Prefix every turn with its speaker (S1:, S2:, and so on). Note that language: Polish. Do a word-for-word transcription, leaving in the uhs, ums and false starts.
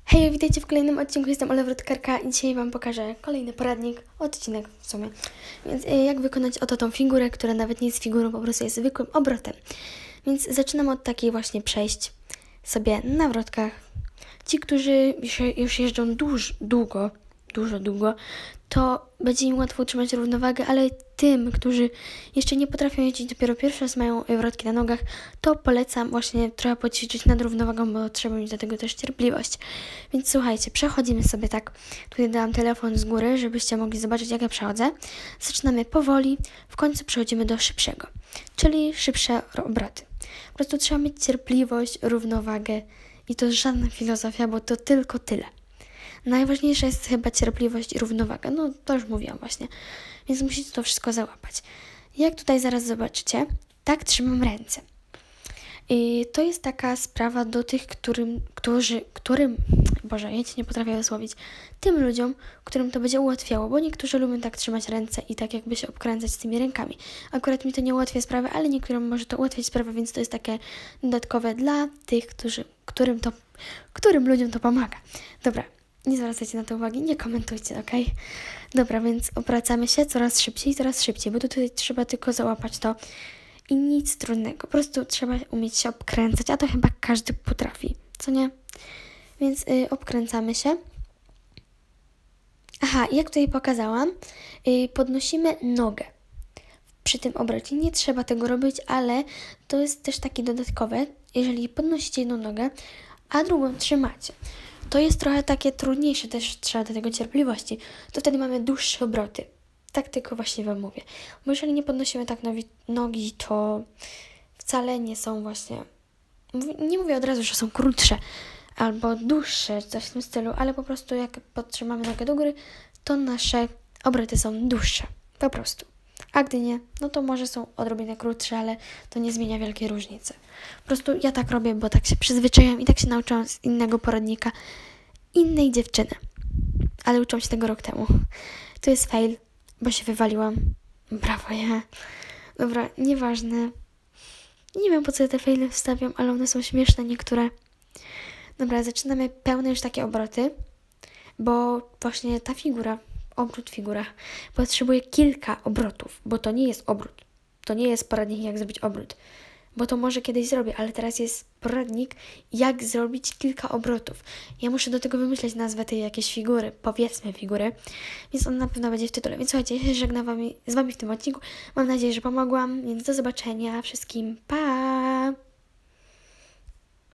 S1: Hej, witajcie w kolejnym odcinku, jestem Ola Wrotkarka i dzisiaj Wam pokażę kolejny poradnik, odcinek w sumie. Więc jak wykonać oto tą figurę, która nawet nie jest figurą, po prostu jest zwykłym obrotem. Więc zaczynam od takiej właśnie przejść sobie na wrotkach. Ci, którzy już jeżdżą duż, długo, dużo długo, to będzie im łatwo utrzymać równowagę, ale tym, którzy jeszcze nie potrafią jeździć, dopiero pierwszy raz mają wrotki na nogach, to polecam właśnie trochę poćwiczyć nad równowagą, bo trzeba mieć do tego też cierpliwość. Więc słuchajcie, przechodzimy sobie tak, tutaj dałam telefon z góry, żebyście mogli zobaczyć, jak ja przechodzę. Zaczynamy powoli, w końcu przechodzimy do szybszego, czyli szybsze obroty. Po prostu trzeba mieć cierpliwość, równowagę i to żadna filozofia, bo to tylko tyle. Najważniejsza jest chyba cierpliwość i równowaga. No to już mówiłam właśnie. Więc musicie to wszystko załapać. Jak tutaj zaraz zobaczycie, tak trzymam ręce. I to jest taka sprawa do tych, którym, którzy, którym, Boże, ja Cię nie potrafię wysłowić, tym ludziom, którym to będzie ułatwiało, bo niektórzy lubią tak trzymać ręce i tak jakby się obkręcać z tymi rękami. Akurat mi to nie ułatwia sprawy, ale niektórym może to ułatwiać sprawę, więc to jest takie dodatkowe dla tych, którzy, którym to, którym ludziom to pomaga. Dobra. Nie zwracajcie na to uwagi, nie komentujcie, ok? Dobra, więc obracamy się coraz szybciej, coraz szybciej, bo tutaj trzeba tylko załapać to i nic trudnego. Po prostu trzeba umieć się obkręcać, a to chyba każdy potrafi, co nie? Więc y, obkręcamy się. Aha, jak tutaj pokazałam, y, podnosimy nogę przy tym obrocie. Nie trzeba tego robić, ale to jest też takie dodatkowe. Jeżeli podnosicie jedną nogę, a drugą trzymacie, to jest trochę takie trudniejsze, też trzeba do tego cierpliwości, to wtedy mamy dłuższe obroty. Tak tylko właśnie Wam mówię. Bo jeżeli nie podnosimy tak nogi, to wcale nie są właśnie, nie mówię od razu, że są krótsze albo dłuższe, coś w tym stylu, ale po prostu jak podtrzymamy nogę do góry, to nasze obroty są dłuższe. Po prostu. A gdy nie, no to może są odrobinę krótsze, ale to nie zmienia wielkiej różnicy. Po prostu ja tak robię, bo tak się przyzwyczaiłam i tak się nauczyłam z innego poradnika innej dziewczyny. Ale uczyłam się tego rok temu. To jest fail, bo się wywaliłam. Brawo, ja. Dobra, nieważne. Nie wiem, po co ja te faile wstawiam, ale one są śmieszne niektóre. Dobra, zaczynamy pełne już takie obroty, bo właśnie ta figura, obrót figura, potrzebuje kilka obrotów, bo to nie jest obrót. To nie jest poradnik, jak zrobić obrót, bo to może kiedyś zrobię, ale teraz jest poradnik, jak zrobić kilka obrotów. Ja muszę do tego wymyśleć nazwę tej jakiejś figury, powiedzmy figury, więc on na pewno będzie w tytule. Więc słuchajcie, ja się żegnam wami, z Wami w tym odcinku. Mam nadzieję, że pomogłam, więc do zobaczenia wszystkim. Pa!